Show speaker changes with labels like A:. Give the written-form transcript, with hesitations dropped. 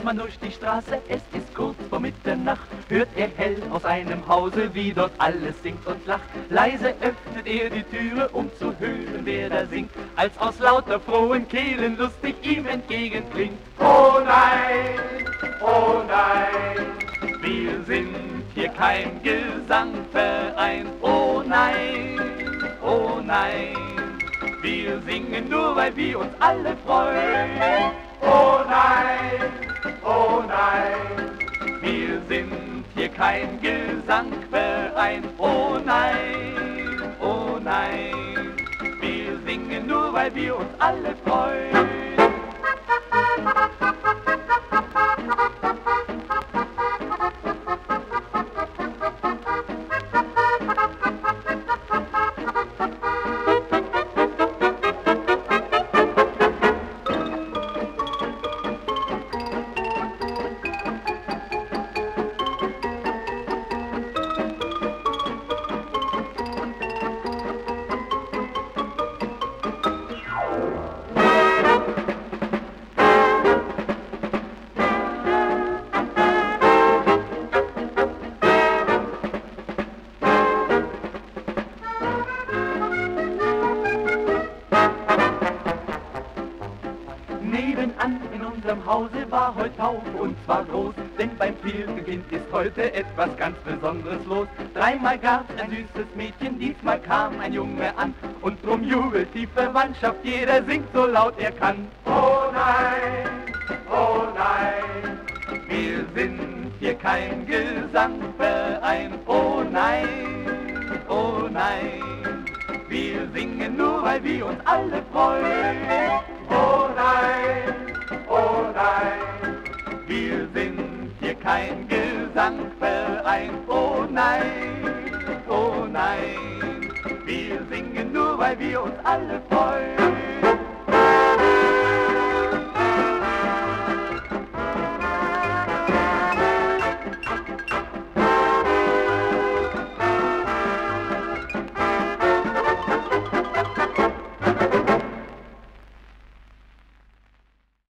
A: man durch die Straße, es ist kurz vor Mitternacht, hört er hell aus einem Hause, wie dort alles singt und lacht. Leise öffnet er die Türe, um zu hören, wer da singt, als aus lauter frohen Kehlen lustig ihm entgegenklingt. Oh nein, wir sind hier kein Gesangverein. Oh nein, wir singen nur, weil wir uns alle freuen. Oh nein, wir sind hier kein Gesangverein. Oh nein, wir singen nur, weil wir uns alle freuen. Nebenan in unserem Hause war heute Taufe und zwar groß, denn beim Pilgerkind ist heute etwas ganz Besonderes los. Dreimal gab's ein süßes Mädchen, diesmal kam ein Junge an und drum jubelt die Verwandtschaft, jeder singt so laut er kann. Oh nein, wir sind hier kein Gesangverein. Oh nein, wir singen nur, weil wir uns alle freuen. Oh nein, wir sind hier kein Gesangverein. Oh nein, wir singen nur, weil wir uns alle freuen.